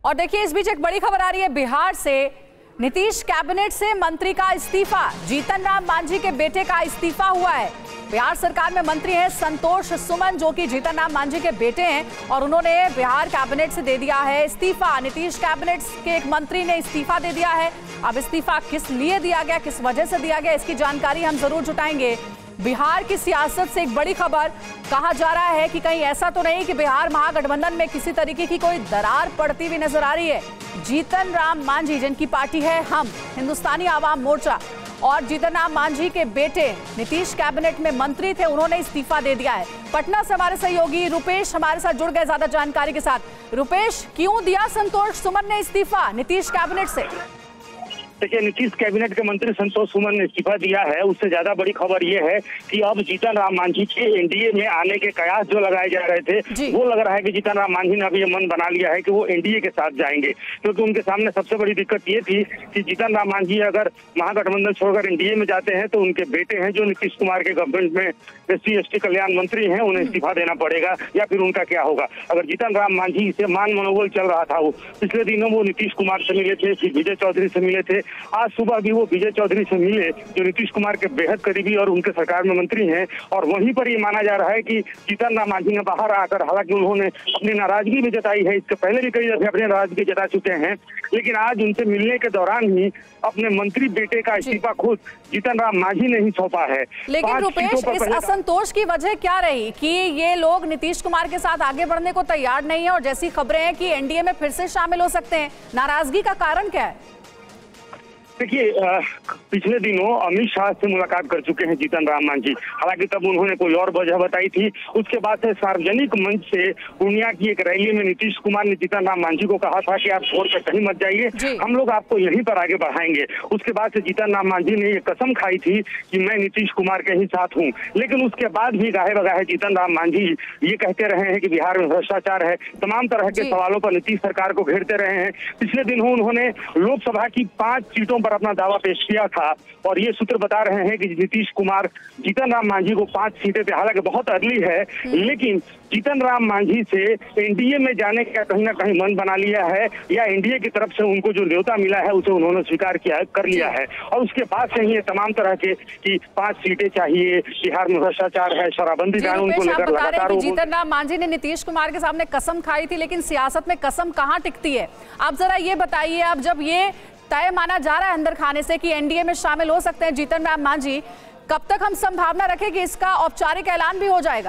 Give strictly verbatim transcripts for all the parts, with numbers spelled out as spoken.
और देखिए इस बीच एक बड़ी खबर आ रही है बिहार से। नीतीश कैबिनेट से मंत्री का इस्तीफा, जीतन राम मांझी के बेटे का इस्तीफा हुआ है। बिहार सरकार में मंत्री हैं संतोष सुमन, जो कि जीतन राम मांझी के बेटे हैं, और उन्होंने बिहार कैबिनेट से दे दिया है इस्तीफा। नीतीश कैबिनेट के एक मंत्री ने इस्तीफा दे दिया है। अब इस्तीफा किस लिए दिया गया, किस वजह से दिया गया, इसकी जानकारी हम जरूर जुटाएंगे। बिहार की सियासत से एक बड़ी खबर, कहा जा रहा है कि कहीं ऐसा तो नहीं कि बिहार महागठबंधन में किसी तरीके की कोई दरार पड़ती हुई नजर आ रही है। जीतन राम मांझी, जिनकी पार्टी है हम हिंदुस्तानी आवाम मोर्चा, और जीतन राम मांझी के बेटे नीतीश कैबिनेट में मंत्री थे, उन्होंने इस्तीफा दे दिया है। पटना से हमारे सहयोगी रुपेश हमारे साथ जुड़ गए ज्यादा जानकारी के साथ। रुपेश, क्यों दिया संतोष सुमन ने इस्तीफा नीतीश कैबिनेट से? देखिए, नीतीश कैबिनेट के मंत्री संतोष सुमन ने इस्तीफा दिया है। उससे ज्यादा बड़ी खबर यह है कि अब जीतन राम मांझी के एनडीए में आने के कयास जो लगाए जा रहे थे, वो लग रहा है कि जीतन राम मांझी ने अभी ये मन बना लिया है कि वो एनडीए के साथ जाएंगे, क्योंकि उनके सामने सबसे बड़ी दिक्कत ये थी कि जीतन राम मांझी अगर महागठबंधन छोड़कर एनडीए में जाते हैं तो उनके बेटे हैं जो नीतीश कुमार के गवर्नमेंट में एस सी एस टी कल्याण मंत्री हैं, उन्हें इस्तीफा देना पड़ेगा, या फिर उनका क्या होगा। अगर जीतन राम मांझी से मान मनोबल चल रहा था, वो पिछले दिनों वो नीतीश कुमार से मिले थे, फिर विजय चौधरी से मिले थे, आज सुबह भी वो विजय चौधरी से मिले जो नीतीश कुमार के बेहद करीबी और उनके सरकार में मंत्री हैं। और वहीं पर ये माना जा रहा है कि जीतन राम मांझी ने बाहर आकर, हालांकि उन्होंने अपनी नाराजगी भी जताई है, इससे पहले भी कई दफे अपनी नाराजगी जता चुके हैं, लेकिन आज उनसे मिलने के दौरान ही अपने मंत्री बेटे का इस्तीफा खुद जीतन राम मांझी ने ही सौंपा है। लेकिन रुपेश, इस असंतोष की वजह क्या रही कि ये लोग नीतीश कुमार के साथ आगे बढ़ने को तैयार नहीं है, और जैसी खबरें हैं कि एनडीए में फिर से शामिल हो सकते हैं, नाराजगी का कारण क्या है? देखिए, पिछले दिनों अमित शाह से मुलाकात कर चुके हैं जीतन राम मांझी, हालांकि तब उन्होंने कोई और वजह बताई थी। उसके बाद से सार्वजनिक मंच से पूर्णिया की एक रैली में नीतीश कुमार ने जीतन राम मांझी को कहा था कि आप छोड़ कर कहीं मत जाइए, हम लोग आपको यहीं पर आगे बढ़ाएंगे। उसके बाद से जीतन राम मांझी ने ये कसम खाई थी कि मैं नीतीश कुमार के ही साथ हूँ, लेकिन उसके बाद भी गाहे बगाहे जीतन राम मांझी ये कहते रहे हैं कि बिहार में भ्रष्टाचार है, तमाम तरह के सवालों पर नीतीश सरकार को घेरते रहे हैं। पिछले दिनों उन्होंने लोकसभा की पांच सीटों पर अपना दावा पेश किया था, और ये सूत्र बता रहे हैं कि नीतीश कुमार जीतन राम मांझी को पांच सीटें पे, हालांकि बहुत अर्ली है, लेकिन जीतन राम मांझी से एनडीए में जाने का कहीं ना कहीं मन बना लिया है, या एनडीए की तरफ से उनको जो न्योता मिला है उसे उन्होंने स्वीकार किया कर लिया है। और उसके बाद से ही तमाम तरह के कि पांच सीटें चाहिए, बिहार में भ्रष्टाचार है, शराबबंदी कानून को लेकर लगातार। जीतन राम मांझी ने नीतीश कुमार के सामने कसम खाई थी, लेकिन सियासत में कसम कहाँ टिकती है? आप जरा ये बताइए, अब जब ये तय माना जा रहा है अंदर खाने से कि एनडीए में शामिल हो सकते हैं जीतन राम मांझी, कब तक हम संभावना रखें कि इसका औपचारिक ऐलान भी हो जाएगा?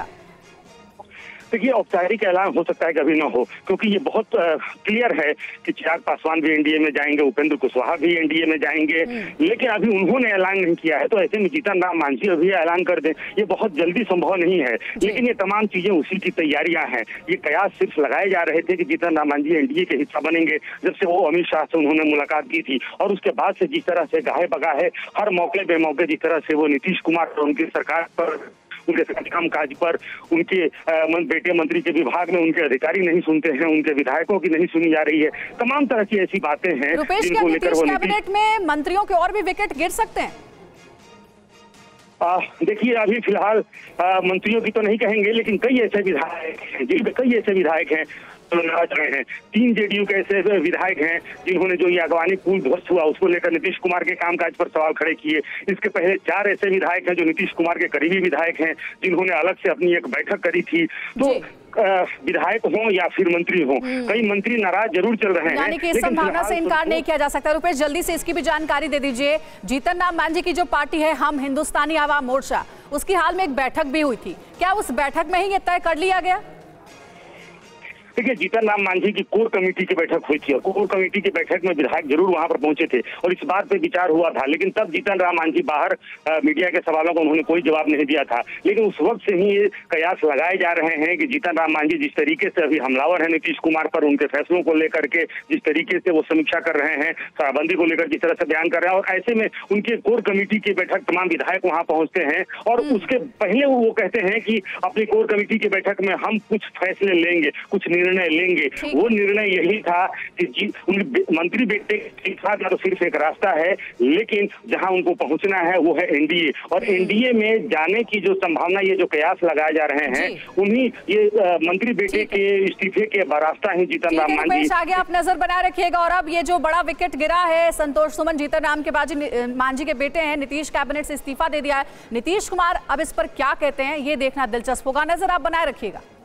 देखिए, औपचारिक ऐलान हो सकता है कभी ना हो, क्योंकि ये बहुत क्लियर है कि चिराग पासवान भी एनडीए में जाएंगे, उपेंद्र कुशवाहा भी एनडीए में जाएंगे, लेकिन अभी उन्होंने ऐलान नहीं किया है। तो ऐसे में जीतन राम मांझी अभी ऐलान कर दें, ये बहुत जल्दी संभव नहीं है, लेकिन ये तमाम चीजें उसी की तैयारियां हैं। ये कयास सिर्फ लगाए जा रहे थे कि जीतन राम मांझी एनडीए के हिस्सा बनेंगे, जब से वो अमित शाह से उन्होंने मुलाकात की थी, और उसके बाद से जिस तरह से गाहे बगाहे हर मौके बेमौके जिस तरह से वो नीतीश कुमार और उनकी सरकार पर, उनके काम काज पर, उनके बेटे मंत्री के विभाग में उनके अधिकारी नहीं सुनते हैं, उनके विधायकों की नहीं सुनी जा रही है, तमाम तरह की ऐसी बातें हैं जिनको लेकर वो कैबिनेट में मंत्रियों के और भी विकेट गिर सकते हैं। देखिए, अभी फिलहाल मंत्रियों की तो नहीं कहेंगे, लेकिन कई ऐसे विधायक हैं, कई ऐसे विधायक हैं तो नाराज रहे हैं। तीन जेडीयू के ऐसे विधायक हैं जिन्होंने जो ये अगवानी पुल ध्वस्त हुआ उसको लेकर नीतीश कुमार के कामकाज पर सवाल खड़े किए। इसके पहले चार ऐसे विधायक हैं जो नीतीश कुमार के करीबी विधायक हैं, जिन्होंने अलग से अपनी एक बैठक करी थी। तो विधायक हों या फिर मंत्री हों, कई मंत्री नाराज जरूर चल रहे हैं, यानी कि इस संभावना से इनकार नहीं किया जा सकता। रुपेश, जल्दी से इसकी भी जानकारी दे दीजिए। जीतन राम मांझी की जो पार्टी है हम हिंदुस्तानी आवाम मोर्चा, उसकी हाल में एक बैठक भी हुई थी, क्या उस बैठक में ही ये तय कर लिया गया? देखिए, जीतन राम मांझी की कोर कमेटी की बैठक हुई थी, और कोर कमेटी की बैठक में विधायक जरूर वहां पर पहुंचे थे और इस बात पे विचार हुआ था, लेकिन तब जीतन राम मांझी बाहर आ, मीडिया के सवालों का उन्होंने कोई जवाब नहीं दिया था। लेकिन उस वक्त से ही ये कयास लगाए जा रहे हैं कि जीतन राम मांझी जिस तरीके से अभी हमलावर है नीतीश कुमार पर, उनके फैसलों को लेकर के जिस तरीके से वो समीक्षा कर रहे हैं, शराबबंदी को लेकर जिस तरह से बयान कर रहे हैं, और ऐसे में उनके कोर कमेटी की बैठक तमाम विधायक वहां पहुंचते हैं, और उसके पहले वो कहते हैं कि अपनी कोर कमेटी की बैठक में हम कुछ फैसले लेंगे, कुछ निर्णय निर्णय लेंगे। वो निर्णय यही था कि जी मंत्री बेटे इस्तीफा का तो सिर्फ एक रास्ता है, लेकिन जहां उनको पहुंचना है वो है एनडीए, और एनडीए में जाने की जो संभावना, ये जो कयास लगाए जा रहे हैं, उन्हीं ये मंत्री बेटे के इस्तीफे के रास्ता ही जीतन राम मांझी। आगे आप नजर बनाए रखिएगा। और अब ये जो बड़ा विकेट गिरा है, संतोष सुमन जीतन राम के बाजी मांझी के बेटे हैं, नीतीश कैबिनेट से इस्तीफा दे दिया है। नीतीश कुमार अब इस पर क्या कहते हैं, ये देखना दिलचस्प होगा। नजर आप बनाए रखिएगा।